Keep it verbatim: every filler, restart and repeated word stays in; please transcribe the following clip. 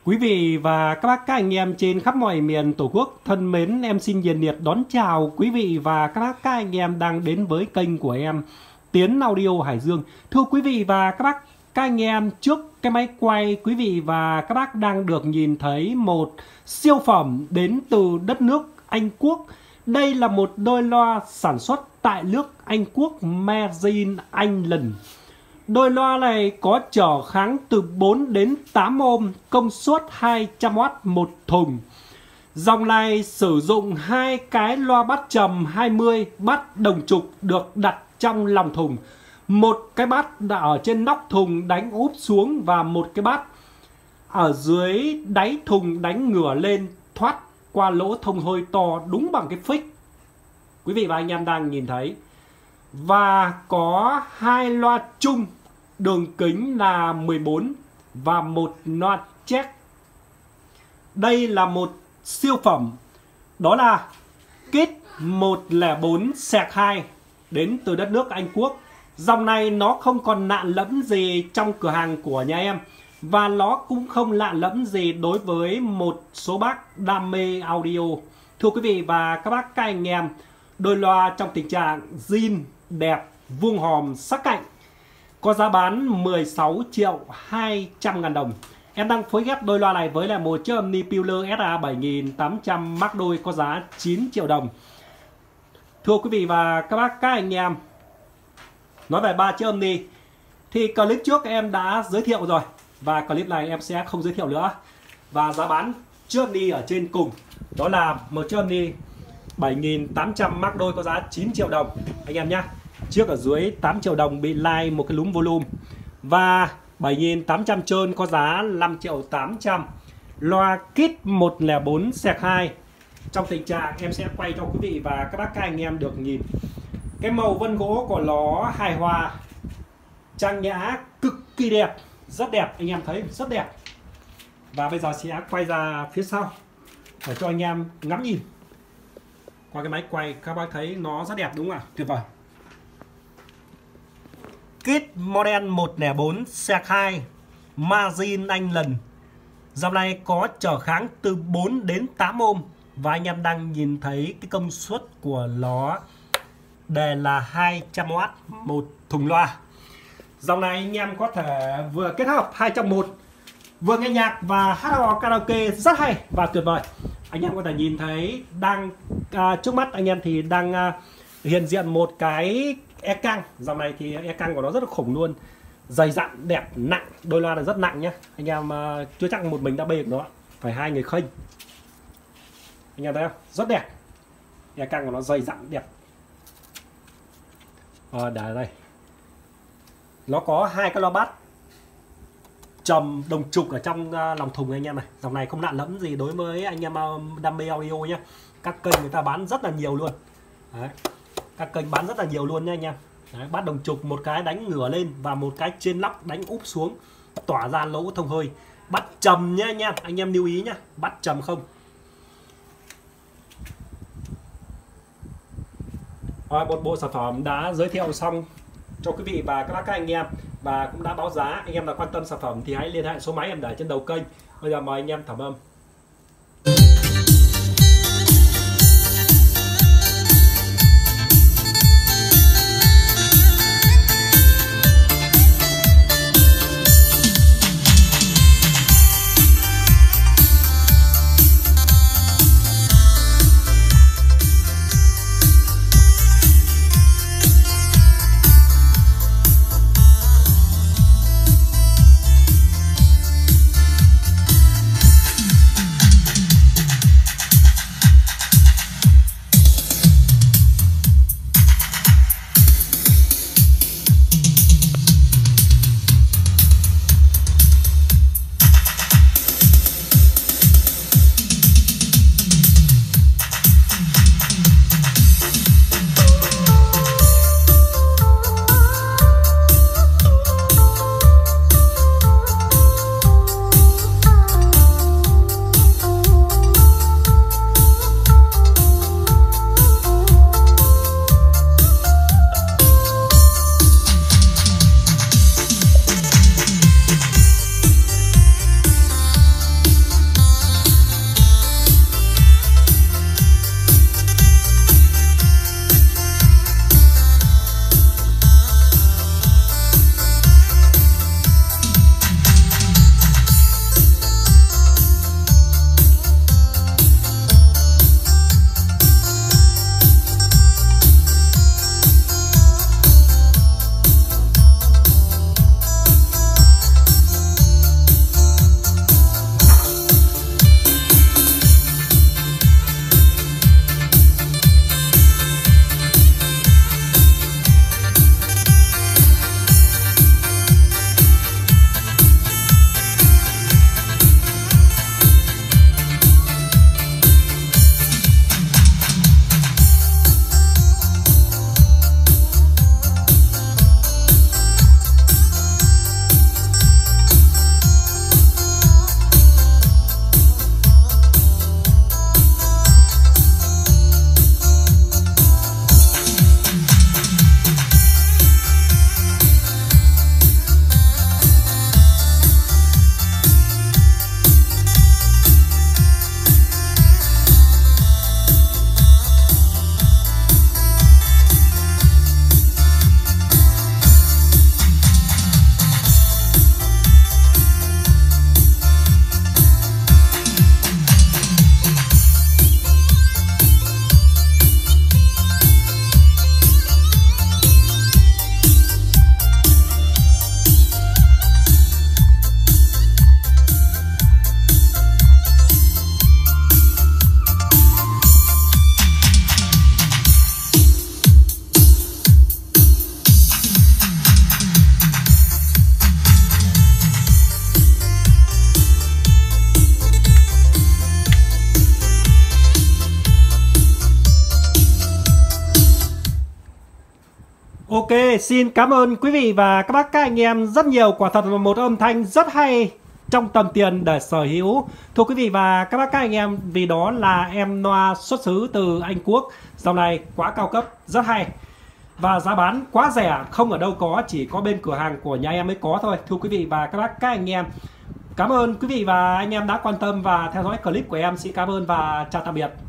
Quý vị và các bác các anh em trên khắp mọi miền Tổ quốc thân mến, em xin nhiệt liệt đón chào quý vị và các bác các anh em đang đến với kênh của em Tiến Audio Hải Dương. Thưa quý vị và các bác các anh em, trước cái máy quay quý vị và các bác đang được nhìn thấy một siêu phẩm đến từ đất nước Anh Quốc. Đây là một đôi loa sản xuất tại nước Anh Quốc, Made in England. Đôi loa này có trở kháng từ bốn đến tám ôm, công suất hai trăm oát một thùng. Dòng này sử dụng hai cái loa bát trầm hai mươi, bát đồng trục được đặt trong lòng thùng. Một cái bát đã ở trên nóc thùng đánh úp xuống và một cái bát ở dưới đáy thùng đánh ngửa lên thoát qua lỗ thông hơi to đúng bằng cái phích quý vị và anh em đang nhìn thấy. Và có hai loa chung đường kính là mười bốn và một loa check. Đây là một siêu phẩm, đó là kit một không bốn xẹt hai đến từ đất nước Anh Quốc. Dòng này nó không còn lạ lẫm gì trong cửa hàng của nhà em, và nó cũng không lạ lẫm gì đối với một số bác đam mê audio. Thưa quý vị và các bác các anh em, đôi loa trong tình trạng zin đẹp, vuông hòm, sắc cạnh, có giá bán mười sáu triệu hai trăm ngàn đồng. Em đang phối ghép đôi loa này với là một chiếc âm ni Peeler ét a bảy nghìn tám trăm mắc đôi có giá chín triệu đồng. Thưa quý vị và các bác các anh em, nói về ba chiếc âm ni thì clip trước em đã giới thiệu rồi, và clip này em sẽ không giới thiệu nữa. Và giá bán chiếc âm ni ở trên cùng đó là một chiếc âm ni bảy nghìn tám trăm mắc đôi có giá chín triệu đồng anh em nhé. Chiếc ở dưới tám triệu đồng bị lai một cái núm volume, và bảy nghìn tám trăm trơn có giá năm triệu tám trăm. Loa kit một không bốn xẹt hai trong tình trạng em sẽ quay cho quý vị và các bác các anh em được nhìn. Cái màu vân gỗ của nó hài hòa, trang nhã, cực kỳ đẹp, rất đẹp, anh em thấy rất đẹp. Và bây giờ sẽ quay ra phía sau để cho anh em ngắm nhìn. Qua cái máy quay các bác thấy nó rất đẹp đúng không ạ? Tuyệt vời. Kit model một không bốn xẹt hai Made in England. Dòng này có trở kháng từ bốn đến tám ôm, và anh em đang nhìn thấy cái công suất của nó đề là hai trăm oát một thùng loa. Dòng này anh em có thể vừa kết hợp hai trong một, vừa nghe nhạc và hát hò karaoke rất hay và tuyệt vời. Anh em có thể nhìn thấy đang à, trước mắt anh em thì đang à, hiện diện một cái e căng. Dòng này thì e căng của nó rất là khủng luôn, dày dặn, đẹp, nặng. Đôi loa là rất nặng nhé. Anh em à, chưa chắc một mình đã bê được nó, phải hai người khênh. Anh em thấy không? Rất đẹp. E căng của nó dày dặn, đẹp. À, để đây. Nó có hai cái loa bass trầm đồng trục ở trong uh, lòng thùng anh em này. Dòng này không lạ lẫm gì đối với anh em uh, đam mê audio nhé. Các kênh người ta bán rất là nhiều luôn. Đấy. Các kênh bán rất là nhiều luôn nha anh em. Đấy, bass đồng trục, một cái đánh ngửa lên và một cái trên nóc đánh úp xuống, tỏa ra lỗ thông hơi. Bass trầm nhé anh em, anh em lưu ý nhé, bass trầm không. Rồi, một bộ sản phẩm đã giới thiệu xong cho quý vị và các bác các anh em, và cũng đã báo giá. Anh em nào quan tâm sản phẩm thì hãy liên hệ số máy em để trên đầu kênh. Bây giờ mời anh em thẩm âm. Ok, xin cảm ơn quý vị và các bác các anh em rất nhiều. Quả thật là một âm thanh rất hay trong tầm tiền để sở hữu. Thưa quý vị và các bác các anh em, vì đó là em loa xuất xứ từ Anh Quốc. Dòng này quá cao cấp, rất hay. Và giá bán quá rẻ, không ở đâu có, chỉ có bên cửa hàng của nhà em mới có thôi. Thưa quý vị và các bác các anh em, cảm ơn quý vị và anh em đã quan tâm và theo dõi clip của em. Xin cảm ơn và chào tạm biệt.